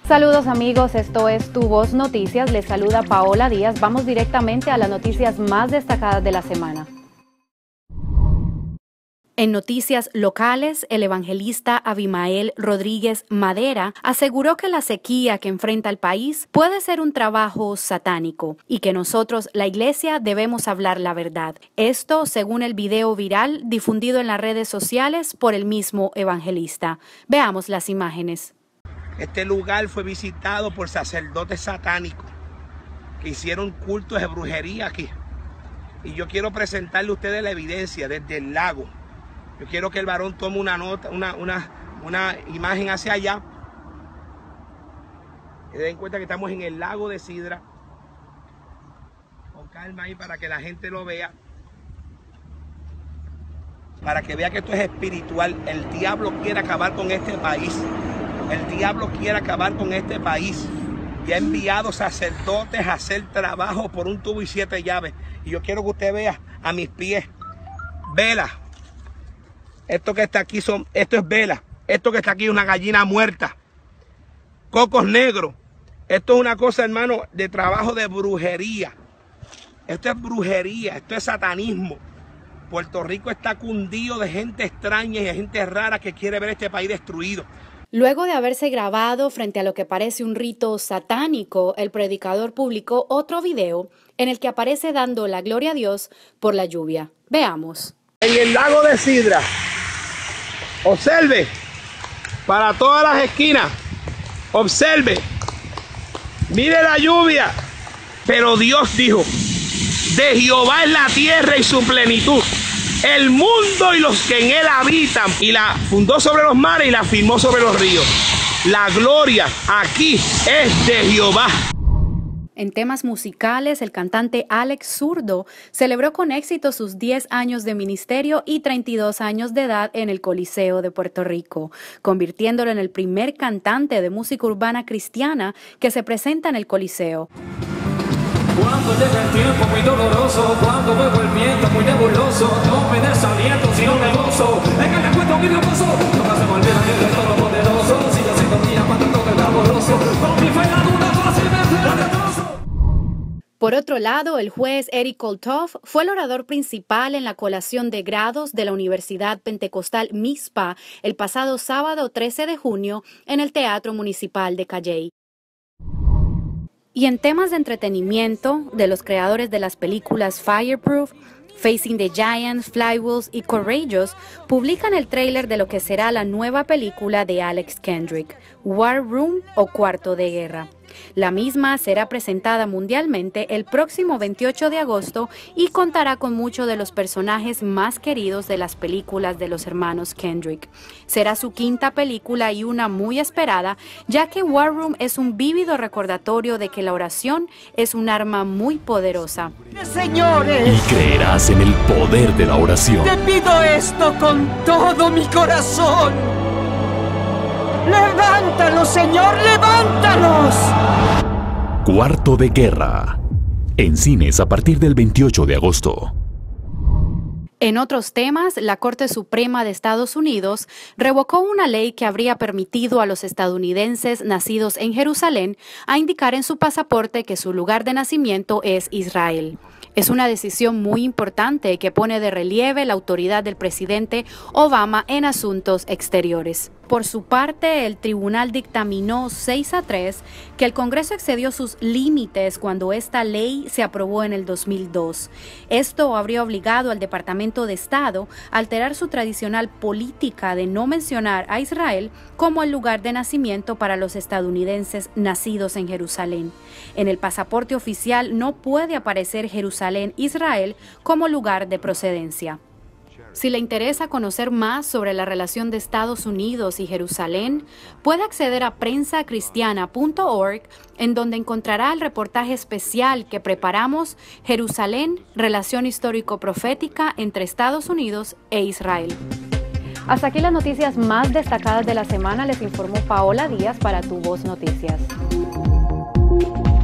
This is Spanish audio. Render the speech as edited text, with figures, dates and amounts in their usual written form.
Saludos amigos, esto es Tu Voz Noticias, les saluda Paola Díaz. Vamos directamente a las noticias más destacadas de la semana. En noticias locales, el evangelista Abimael Rodríguez Madera aseguró que la sequía que enfrenta el país puede ser un trabajo satánico y que nosotros, la iglesia, debemos hablar la verdad. Esto según el video viral difundido en las redes sociales por el mismo evangelista. Veamos las imágenes. Este lugar fue visitado por sacerdotes satánicos que hicieron cultos de brujería aquí. Y yo quiero presentarle a ustedes la evidencia desde el lago. Yo quiero que el varón tome una nota, una imagen hacia allá. Y den cuenta que estamos en el lago de Sidra. Con calma ahí para que la gente lo vea. Para que vea que esto es espiritual. El diablo quiere acabar con este país. El diablo quiere acabar con este país y ha enviado sacerdotes a hacer trabajo por un tubo y 7 llaves. Y yo quiero que usted vea a mis pies vela. Esto que está aquí esto es vela. Esto que está aquí es una gallina muerta. Cocos negros. Esto es una cosa, hermano, de trabajo de brujería. Esto es brujería, esto es satanismo. Puerto Rico está cundido de gente extraña y de gente rara que quiere ver este país destruido. Luego de haberse grabado frente a lo que parece un rito satánico, el predicador publicó otro video en el que aparece dando la gloria a Dios por la lluvia. Veamos. En el lago de Sidra, observe, para todas las esquinas, observe, mire la lluvia, pero Dios dijo, de Jehová es la tierra y su plenitud, el mundo y los que en él habitan, y la fundó sobre los mares y la firmó sobre los ríos. La gloria aquí es de Jehová. En temas musicales, el cantante Alex Zurdo celebró con éxito sus 10 años de ministerio y 32 años de edad en el Coliseo de Puerto Rico, convirtiéndolo en el primer cantante de música urbana cristiana que se presenta en el Coliseo. Cuando llega el tiempo muy doloroso, cuando veo el viento muy nebuloso, no me desaliento sino me gozo, en el encuentro mi gozo, nunca se me olvida que el Todopoderoso sigue siendo mía cuando todo es laboroso, con mi fe la duda fácilmente la retroso. Por otro lado, el juez Eric Kolthoff fue el orador principal en la colación de grados de la Universidad Pentecostal Mizpah el pasado sábado 13 de junio en el Teatro Municipal de Calley. Y en temas de entretenimiento, de los creadores de las películas Fireproof, Facing the Giants, Flywheels y Courageous, publican el tráiler de lo que será la nueva película de Alex Kendrick, War Room o Cuarto de Guerra. La misma será presentada mundialmente el próximo 28 de agosto y contará con muchos de los personajes más queridos de las películas de los hermanos Kendrick. Será su quinta película y una muy esperada, ya que War Room es un vívido recordatorio de que la oración es un arma muy poderosa. Señores, y creerás en el poder de la oración. Te pido esto con todo mi corazón. ¡Levántalos, Señor, levántalos! Cuarto de Guerra. En cines a partir del 28 de agosto. En otros temas, la Corte Suprema de Estados Unidos revocó una ley que habría permitido a los estadounidenses nacidos en Jerusalén a indicar en su pasaporte que su lugar de nacimiento es Israel. Es una decisión muy importante que pone de relieve la autoridad del presidente Obama en asuntos exteriores. Por su parte, el tribunal dictaminó 6-3 que el Congreso excedió sus límites cuando esta ley se aprobó en el 2002. Esto habría obligado al Departamento de Estado a alterar su tradicional política de no mencionar a Israel como el lugar de nacimiento para los estadounidenses nacidos en Jerusalén. En el pasaporte oficial no puede aparecer Jerusalén, Israel, como lugar de procedencia. Si le interesa conocer más sobre la relación de Estados Unidos y Jerusalén, puede acceder a prensacristiana.org, en donde encontrará el reportaje especial que preparamos, Jerusalén, relación histórico-profética entre Estados Unidos e Israel. Hasta aquí las noticias más destacadas de la semana. Les informó Paola Díaz para Tu Voz Noticias.